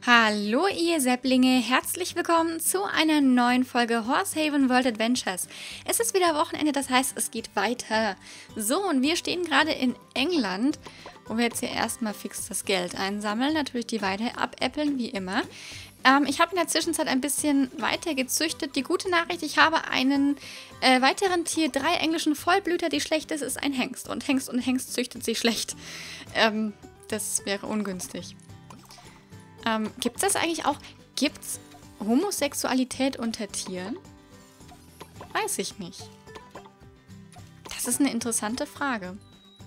Hallo ihr Säpplinge, herzlich willkommen zu einer neuen Folge Horsehaven World Adventures. Es ist wieder Wochenende, das heißt, es geht weiter. So, und wir stehen gerade in England, wo wir jetzt hier erstmal fix das Geld einsammeln, natürlich die Weide abäppeln, wie immer. Ich habe in der Zwischenzeit ein bisschen weiter gezüchtet. Die gute Nachricht, ich habe einen weiteren Tier 3 englischen Vollblüter. Die schlechte ist ein Hengst. Und Hengst züchtet sich schlecht. Das wäre ungünstig. Gibt es das eigentlich auch? Gibt es Homosexualität unter Tieren? Weiß ich nicht. Das ist eine interessante Frage.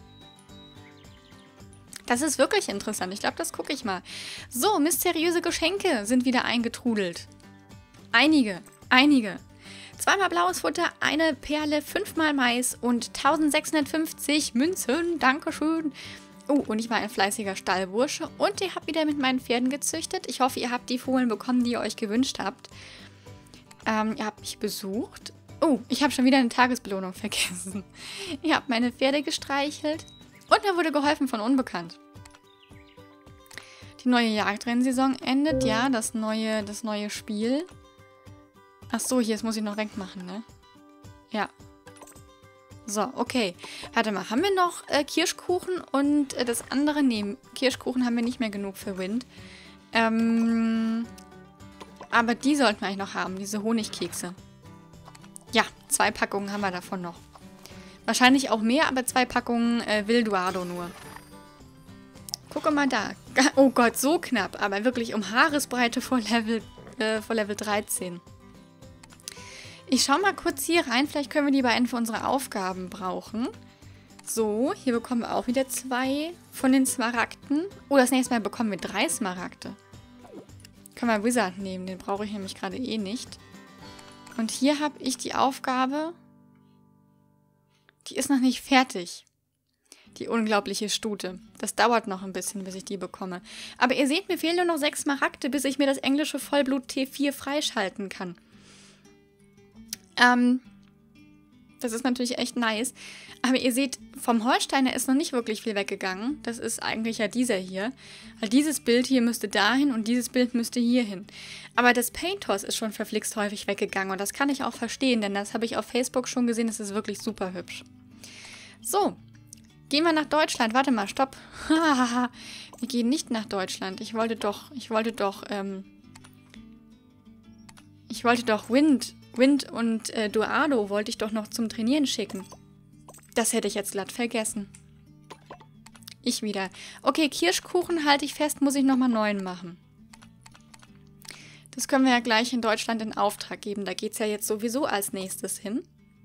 Das ist wirklich interessant. Ich glaube, das gucke ich mal. So, mysteriöse Geschenke sind wieder eingetrudelt. Einige. 2-mal blaues Futter, eine Perle, 5-mal Mais und 1650 Münzen. Dankeschön. Oh, und ich war ein fleißiger Stallbursche und ihr habt wieder mit meinen Pferden gezüchtet. Ich hoffe, ihr habt die Fohlen bekommen, die ihr euch gewünscht habt. Ihr habt mich besucht. Oh, ich habe schon wieder eine Tagesbelohnung vergessen. Ihr habt meine Pferde gestreichelt und mir wurde geholfen von Unbekannt. Die neue Jagdrennsaison endet, ja, das neue Spiel. Ach so, hier, das muss ich noch wegmachen, ne? Ja. So, okay. Warte mal, haben wir noch Kirschkuchen und das andere? Nee, Kirschkuchen haben wir nicht mehr genug für Wind. Aber die sollten wir eigentlich noch haben, diese Honigkekse. Ja, 2 Packungen haben wir davon noch. Wahrscheinlich auch mehr, aber 2 Packungen Wilduardo nur. Gucke mal da. Oh Gott, so knapp, aber wirklich um Haaresbreite vor Level 13. Ich schaue mal kurz hier rein. Vielleicht können wir die beiden für unsere Aufgaben brauchen. So, hier bekommen wir auch wieder 2 von den Smaragden. Oh, das nächste Mal bekommen wir 3 Smaragde. Können wir Wizard nehmen. Den brauche ich nämlich gerade eh nicht. Und hier habe ich die Aufgabe. Die ist noch nicht fertig. Die unglaubliche Stute. Das dauert noch ein bisschen, bis ich die bekomme. Aber ihr seht, mir fehlen nur noch 6 Smaragde, bis ich mir das englische Vollblut T4 freischalten kann. Das ist natürlich echt nice. Aber ihr seht, vom Holsteiner ist noch nicht wirklich viel weggegangen. Das ist eigentlich ja dieser hier. Weil dieses Bild hier müsste dahin und dieses Bild müsste hier hin. Aber das Paintos ist schon verflixt häufig weggegangen. Und das kann ich auch verstehen, denn das habe ich auf Facebook schon gesehen. Das ist wirklich super hübsch. So, gehen wir nach Deutschland. Warte mal, stopp. Wir gehen nicht nach Deutschland. Ich wollte doch Wind und Duardo wollte ich doch noch zum Trainieren schicken. Das hätte ich jetzt glatt vergessen. Ich wieder. Okay, Kirschkuchen halte ich fest, muss ich nochmal 9 machen. Das können wir ja gleich in Deutschland in Auftrag geben. Da geht es ja jetzt sowieso als nächstes hin.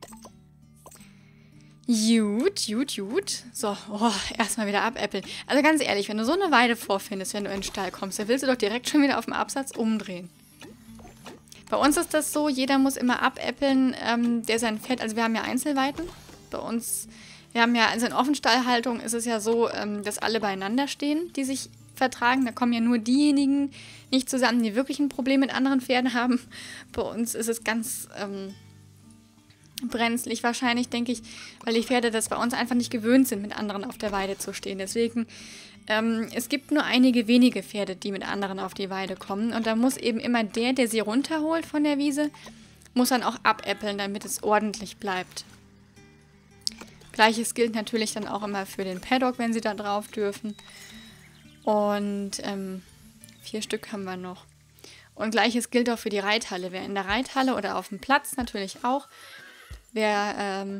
Gut. So, erstmal wieder abäppeln. Also ganz ehrlich, wenn du so eine Weide vorfindest, wenn du in den Stall kommst, dann willst du doch direkt schon wieder auf dem Absatz umdrehen. Bei uns ist das so, jeder muss immer abäppeln, der sein Pferd, also wir haben ja Einzelweiden. Bei uns, wir haben ja, also in Offenstallhaltung ist es ja so, dass alle beieinander stehen, die sich vertragen. Da kommen ja nur diejenigen nicht zusammen, die wirklich ein Problem mit anderen Pferden haben. Bei uns ist es ganz brenzlig wahrscheinlich, denke ich, weil die Pferde das bei uns einfach nicht gewöhnt sind, mit anderen auf der Weide zu stehen. Deswegen, es gibt nur einige wenige Pferde, die mit anderen auf die Weide kommen. Und da muss eben immer der sie runterholt von der Wiese, muss dann auch abäppeln, damit es ordentlich bleibt. Gleiches gilt natürlich dann auch immer für den Paddock, wenn sie da drauf dürfen. Und 4 Stück haben wir noch. Und Gleiches gilt auch für die Reithalle. Wer in der Reithalle oder auf dem Platz natürlich auch, wer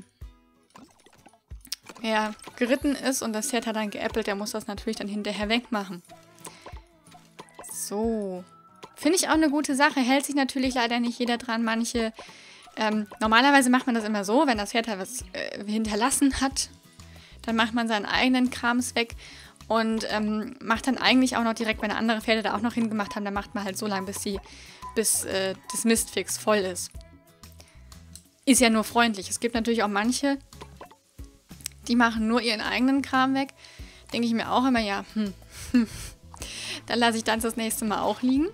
geritten ist und das Pferd hat dann geäppelt, der muss das natürlich dann hinterher wegmachen. So. Finde ich auch eine gute Sache. Hält sich natürlich leider nicht jeder dran. Manche, normalerweise macht man das immer so, wenn das Pferd halt was hinterlassen hat, dann macht man seinen eigenen Krams weg und macht dann eigentlich auch noch direkt, wenn andere Pferde da auch noch hingemacht haben, dann macht man halt so lange, bis das Mistfix voll ist. Ist ja nur freundlich. Es gibt natürlich auch manche, die machen nur ihren eigenen Kram weg. Denke ich mir auch immer, ja, dann lasse ich das nächste Mal auch liegen.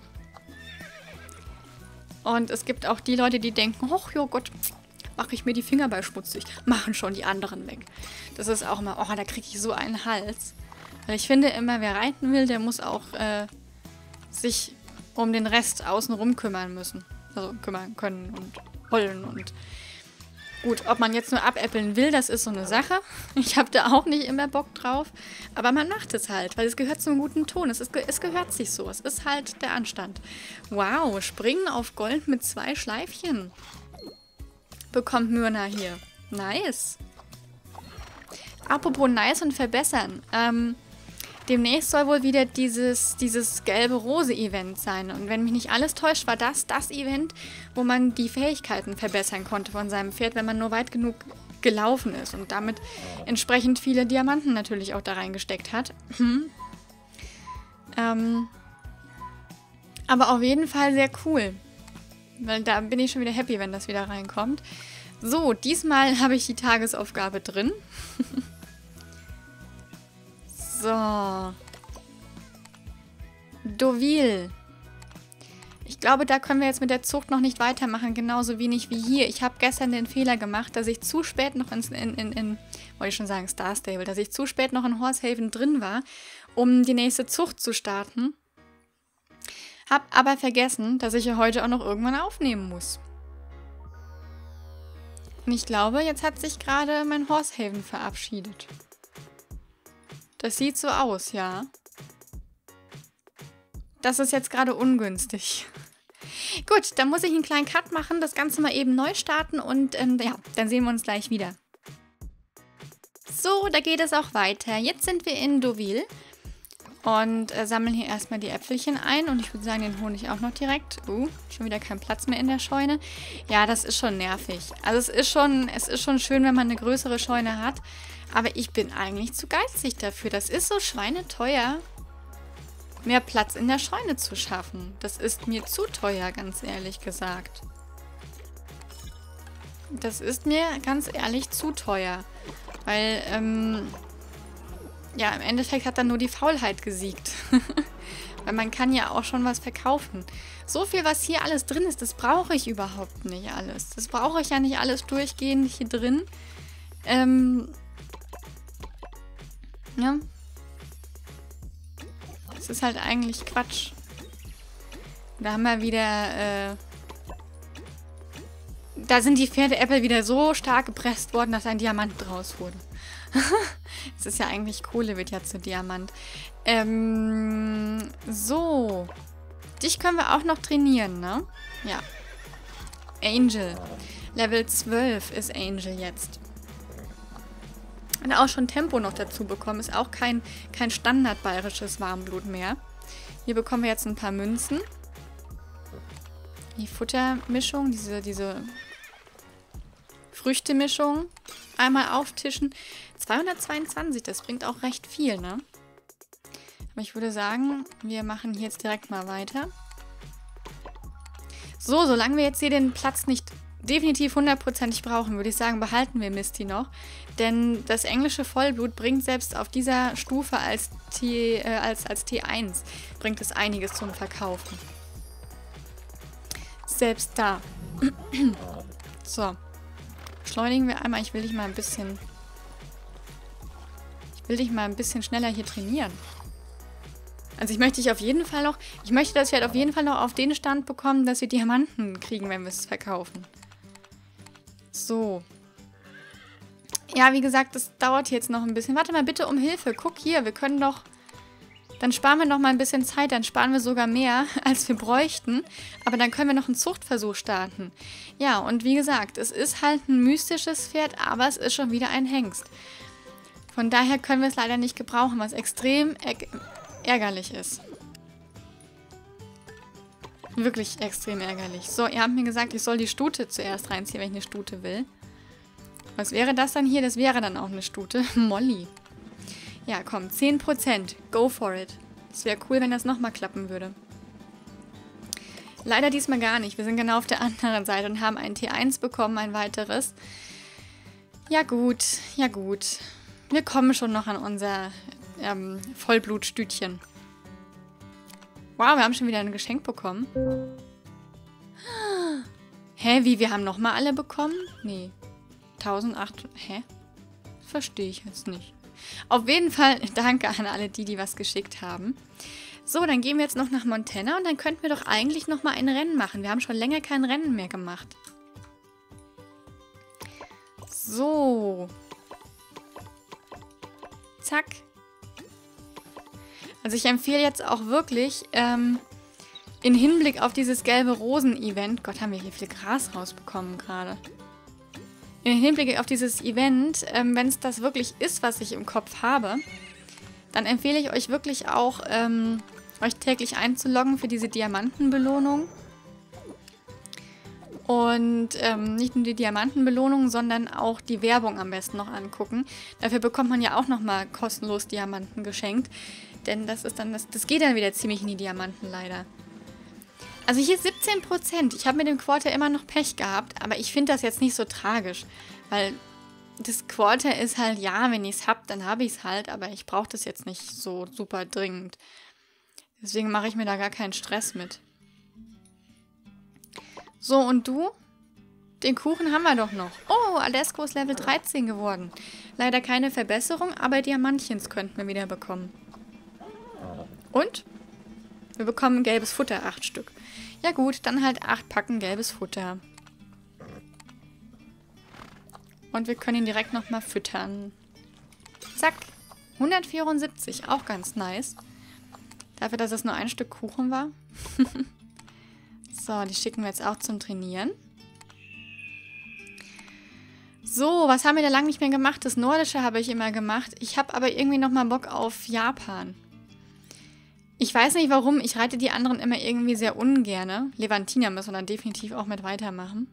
Und es gibt auch die Leute, die denken, ach ja Gott, mache ich mir die Finger bei schmutzig. Machen schon die anderen weg. Das ist auch immer, oh, da kriege ich so einen Hals. Weil ich finde immer, wer reiten will, der muss auch sich um den Rest außenrum kümmern müssen. Also kümmern können und wollen und gut, ob man jetzt nur abäppeln will, das ist so eine Sache. Ich habe da auch nicht immer Bock drauf. Aber man macht es halt, weil es gehört zum guten Ton. Es gehört sich so. Es ist halt der Anstand. Wow, Springen auf Gold mit 2 Schleifchen. Bekommt Myrna hier. Nice. Apropos nice und verbessern. Demnächst soll wohl wieder dieses gelbe-rose-Event sein. Und wenn mich nicht alles täuscht, war das Event, wo man die Fähigkeiten verbessern konnte von seinem Pferd, wenn man nur weit genug gelaufen ist. Und damit entsprechend viele Diamanten natürlich auch da reingesteckt hat. Aber auf jeden Fall sehr cool. Weil da bin ich schon wieder happy, wenn das wieder reinkommt. So, diesmal habe ich die Tagesaufgabe drin. So. Deauville. Ich glaube, da können wir jetzt mit der Zucht noch nicht weitermachen, genauso wenig wie hier. Ich habe gestern den Fehler gemacht, dass ich zu spät noch wollte ich schon sagen, Star Stable, dass ich zu spät noch in Horsehaven drin war, um die nächste Zucht zu starten. Hab aber vergessen, dass ich ja heute auch noch irgendwann aufnehmen muss. Und ich glaube, jetzt hat sich gerade mein Horsehaven verabschiedet. Das sieht so aus, ja. Das ist jetzt gerade ungünstig. Gut, dann muss ich einen kleinen Cut machen, das Ganze mal eben neu starten und ja, dann sehen wir uns gleich wieder. So, da geht es auch weiter. Jetzt sind wir in Deauville und sammeln hier erstmal die Äpfelchen ein und ich würde sagen, den Honig auch noch direkt. Schon wieder kein Platz mehr in der Scheune. Ja, das ist schon nervig. Also es ist schon schön, wenn man eine größere Scheune hat. Aber ich bin eigentlich zu geizig dafür. Das ist so schweineteuer, mehr Platz in der Scheune zu schaffen. Das ist mir zu teuer, ganz ehrlich gesagt. Das ist mir ganz ehrlich zu teuer. Weil, ja, im Endeffekt hat dann nur die Faulheit gesiegt. Weil man kann ja auch schon was verkaufen. So viel, was hier alles drin ist, das brauche ich überhaupt nicht alles. Das brauche ich ja nicht alles durchgehend hier drin. Ja. Das ist halt eigentlich Quatsch. Da haben wir wieder, da sind die Pferdeäpfel wieder so stark gepresst worden, dass ein Diamant draus wurde. Das ist ja eigentlich Kohle, wird ja zu Diamant. So. Dich können wir auch noch trainieren, ne? Ja. Angel. Level 12 ist Angel jetzt. Und auch schon Tempo noch dazu bekommen. Ist auch kein Standard bayerisches Warmblut mehr. Hier bekommen wir jetzt ein paar Münzen. Die Futtermischung, diese Früchtemischung einmal auftischen. 222, das bringt auch recht viel, ne? Aber ich würde sagen, wir machen hier jetzt direkt mal weiter. So, solange wir jetzt hier den Platz nicht definitiv 100%ig brauchen, würde ich sagen, behalten wir Misty noch. Denn das englische Vollblut bringt selbst auf dieser Stufe als T1 bringt es einiges zum Verkaufen. Selbst da. So. Beschleunigen wir einmal. Ich will dich mal ein bisschen schneller hier trainieren. Also ich möchte das Pferd auf jeden Fall noch auf den Stand bekommen, dass wir Diamanten kriegen, wenn wir es verkaufen. So. Ja, wie gesagt, das dauert jetzt noch ein bisschen. Warte mal bitte um Hilfe. Guck hier, wir können doch... Dann sparen wir noch mal ein bisschen Zeit. Dann sparen wir sogar mehr, als wir bräuchten. Aber dann können wir noch einen Zuchtversuch starten. Ja, und wie gesagt, es ist halt ein mystisches Pferd, aber es ist schon wieder ein Hengst. Von daher können wir es leider nicht gebrauchen, was extrem ärgerlich ist. Wirklich extrem ärgerlich. So, ihr habt mir gesagt, ich soll die Stute zuerst reinziehen, wenn ich eine Stute will. Was wäre das dann hier? Das wäre dann auch eine Stute. Molly. Ja, komm, 10%. Go for it. Es wäre cool, wenn das nochmal klappen würde. Leider diesmal gar nicht. Wir sind genau auf der anderen Seite und haben ein T1 bekommen, ein weiteres. Ja gut, ja gut. Wir kommen schon noch an unser Vollblutstütchen. Wow, wir haben schon wieder ein Geschenk bekommen. Hä, wie? Wir haben nochmal alle bekommen? Nee. 1800. Hä? Verstehe ich jetzt nicht. Auf jeden Fall danke an alle, die was geschickt haben. So, dann gehen wir jetzt noch nach Montana und dann könnten wir doch eigentlich noch mal ein Rennen machen. Wir haben schon länger kein Rennen mehr gemacht. So. Zack. Also ich empfehle jetzt auch wirklich, in Hinblick auf dieses gelbe Rosen-Event, Gott, haben wir hier viel Gras rausbekommen gerade. In Hinblick auf dieses Event, wenn es das wirklich ist, was ich im Kopf habe, dann empfehle ich euch wirklich auch, euch täglich einzuloggen für diese Diamantenbelohnung. Und nicht nur die Diamantenbelohnung, sondern auch die Werbung am besten noch angucken. Dafür bekommt man ja auch nochmal kostenlos Diamanten geschenkt. Denn das ist dann das geht dann wieder ziemlich in die Diamanten leider. Also hier 17%. Ich habe mit dem Quarter immer noch Pech gehabt, aber ich finde das jetzt nicht so tragisch. Weil das Quarter ist halt, ja, wenn ich es habe, dann habe ich es halt, aber ich brauche das jetzt nicht so super dringend. Deswegen mache ich mir da gar keinen Stress mit. So, und du? Den Kuchen haben wir doch noch. Oh, Alesco ist Level 13 geworden. Leider keine Verbesserung, aber Diamantchens könnten wir wieder bekommen. Und? Wir bekommen gelbes Futter, 8 Stück. Ja gut, dann halt 8 Packen gelbes Futter. Und wir können ihn direkt nochmal füttern. Zack. 174, auch ganz nice. Dafür, dass es nur ein Stück Kuchen war. So, die schicken wir jetzt auch zum Trainieren. So, was haben wir da lange nicht mehr gemacht? Das Nordische habe ich immer gemacht. Ich habe aber irgendwie nochmal Bock auf Japan. Ich weiß nicht warum, ich reite die anderen immer irgendwie sehr ungerne. Levantina müssen wir dann definitiv auch mit weitermachen.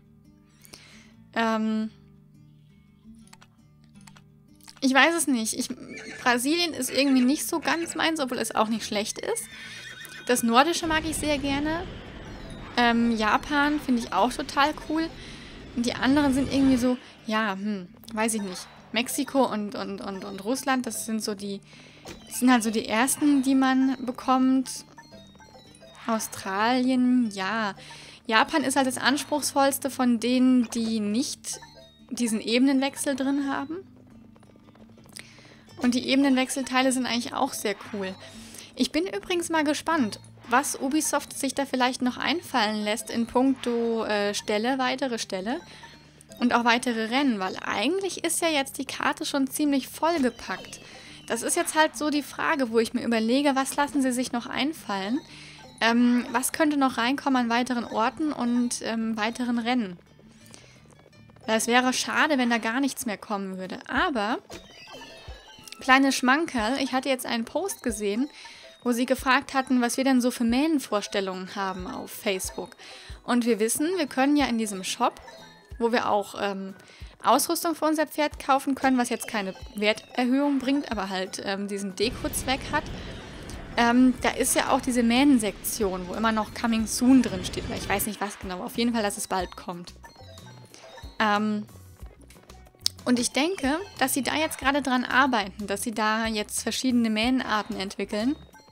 Ich weiß es nicht. Brasilien ist irgendwie nicht so ganz meins, obwohl es auch nicht schlecht ist. Das Nordische mag ich sehr gerne. Japan finde ich auch total cool. Und die anderen sind irgendwie so, ja, weiß ich nicht. Mexiko und Russland, das sind halt so die ersten, die man bekommt. Australien, ja. Japan ist halt das anspruchsvollste von denen, die nicht diesen Ebenenwechsel drin haben. Und die Ebenenwechselteile sind eigentlich auch sehr cool. Ich bin übrigens mal gespannt, was Ubisoft sich da vielleicht noch einfallen lässt in puncto weitere Ställe und auch weitere Rennen, weil eigentlich ist ja jetzt die Karte schon ziemlich vollgepackt. Das ist jetzt halt so die Frage, wo ich mir überlege, was lassen sie sich noch einfallen? Was könnte noch reinkommen an weiteren Orten und weiteren Rennen? Weil es wäre schade, wenn da gar nichts mehr kommen würde. Aber, kleine Schmankerl, ich hatte jetzt einen Post gesehen, wo sie gefragt hatten, was wir denn so für Mähnenvorstellungen haben auf Facebook. Und wir wissen, wir können ja in diesem Shop, wo wir auch Ausrüstung für unser Pferd kaufen können, was jetzt keine Werterhöhung bringt, aber halt diesen Deko-Zweck hat. Da ist ja auch diese Mähnensektion, wo immer noch Coming Soon drin steht. Oder ich weiß nicht was genau, auf jeden Fall, dass es bald kommt. Und ich denke, dass sie da jetzt gerade dran arbeiten, dass sie da jetzt verschiedene Mähnenarten entwickeln.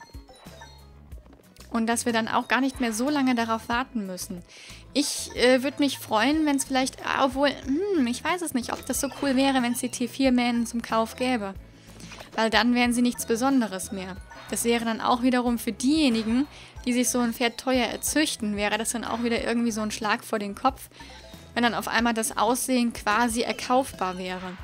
Und dass wir dann auch gar nicht mehr so lange darauf warten müssen. Ich würde mich freuen, wenn es vielleicht, obwohl, ich weiß es nicht, ob das so cool wäre, wenn es die T4-Mähnen zum Kauf gäbe. Weil dann wären sie nichts Besonderes mehr. Das wäre dann auch wiederum für diejenigen, die sich so ein Pferd teuer erzüchten, wäre das dann auch wieder irgendwie so ein Schlag vor den Kopf, wenn dann auf einmal das Aussehen quasi erkaufbar wäre.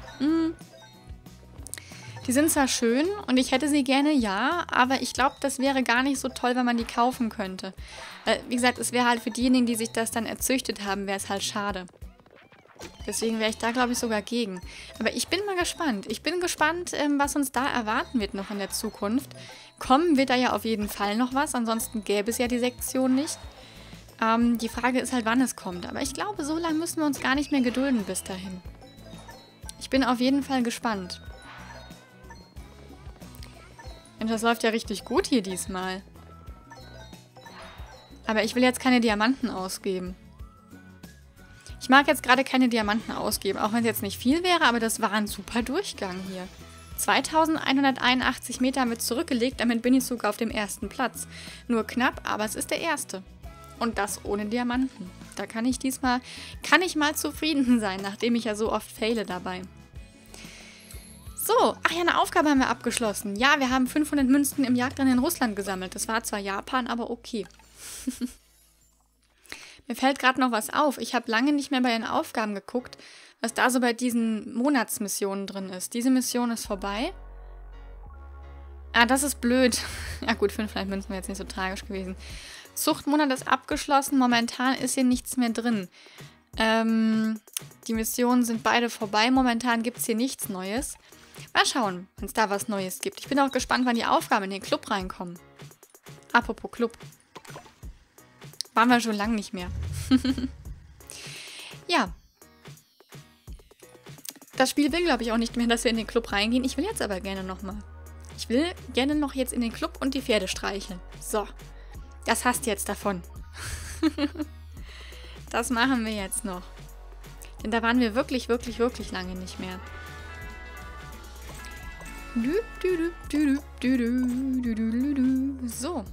Die sind zwar schön und ich hätte sie gerne, ja, aber ich glaube, das wäre gar nicht so toll, wenn man die kaufen könnte. Wie gesagt, es wäre halt für diejenigen, die sich das dann erzüchtet haben, wäre es halt schade. Deswegen wäre ich da, glaube ich, sogar gegen. Aber ich bin mal gespannt. Ich bin gespannt, was uns da erwarten wird noch in der Zukunft. Kommen wird da ja auf jeden Fall noch was, ansonsten gäbe es ja die Sektion nicht. Die Frage ist halt, wann es kommt. Aber ich glaube, so lange müssen wir uns gar nicht mehr gedulden bis dahin. Ich bin auf jeden Fall gespannt. Und das läuft ja richtig gut hier diesmal. Aber ich will jetzt keine Diamanten ausgeben. Ich mag jetzt gerade keine Diamanten ausgeben, auch wenn es jetzt nicht viel wäre, aber das war ein super Durchgang hier. 2181 Meter haben wir zurückgelegt, damit bin ich sogar auf dem ersten Platz. Nur knapp, aber es ist der erste. Und das ohne Diamanten. Da kann ich mal zufrieden sein, nachdem ich ja so oft faile dabei. So, ach ja, eine Aufgabe haben wir abgeschlossen. Ja, wir haben 500 Münzen im Jagdrennen in Russland gesammelt. Das war zwar Japan, aber okay. Mir fällt gerade noch was auf. Ich habe lange nicht mehr bei den Aufgaben geguckt, was da so bei diesen Monatsmissionen drin ist. Diese Mission ist vorbei. Ah, das ist blöd. Ja gut, 500 Münzen wäre jetzt nicht so tragisch gewesen. Zuchtmonat ist abgeschlossen. Momentan ist hier nichts mehr drin. Die Missionen sind beide vorbei. Momentan gibt es hier nichts Neues. Mal schauen, wenn es da was Neues gibt. Ich bin auch gespannt, wann die Aufgaben in den Club reinkommen. Apropos Club. Waren wir schon lange nicht mehr. Ja. Das Spiel will, glaube ich, auch nicht mehr, dass wir in den Club reingehen. Ich will jetzt aber gerne nochmal. Ich will gerne noch jetzt in den Club und die Pferde streicheln. So. Das hast du jetzt davon. Das machen wir jetzt noch. Denn da waren wir wirklich, wirklich, wirklich lange nicht mehr. So.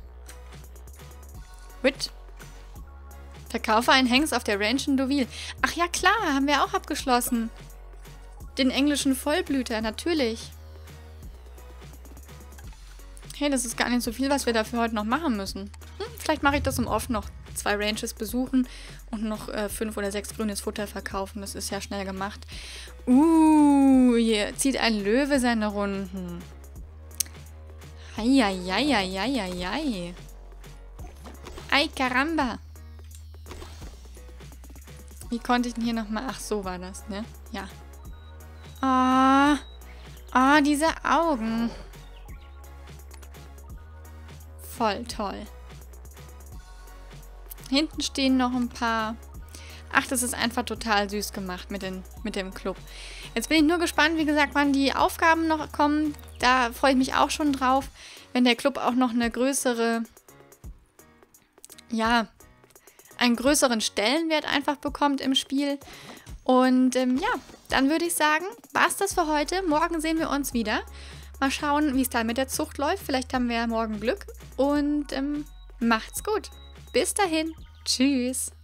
Wit. Verkaufe einen Hengst auf der Ranch in Deauville. Ach ja, klar, haben wir auch abgeschlossen. Den englischen Vollblüter, natürlich. Hey, das ist gar nicht so viel, was wir dafür heute noch machen müssen. Vielleicht mache ich das im Off noch. 2 Ranches besuchen und noch 5 oder 6 grünes Futter verkaufen. Das ist ja schnell gemacht. Hier zieht ein Löwe seine Runden. Eieieiei. Ei, caramba. Wie konnte ich denn hier nochmal... Ach, so war das, ne? Ja. Oh, diese Augen. Voll toll. Hinten stehen noch ein paar. Ach, das ist einfach total süß gemacht mit dem Club. Jetzt bin ich nur gespannt, wie gesagt, wann die Aufgaben noch kommen. Da freue ich mich auch schon drauf, wenn der Club auch noch eine größere, ja, einen größeren Stellenwert einfach bekommt im Spiel. Und ja, dann würde ich sagen, war's das für heute. Morgen sehen wir uns wieder. Mal schauen, wie es da mit der Zucht läuft. Vielleicht haben wir ja morgen Glück. Und macht's gut. Bis dahin. Tschüss.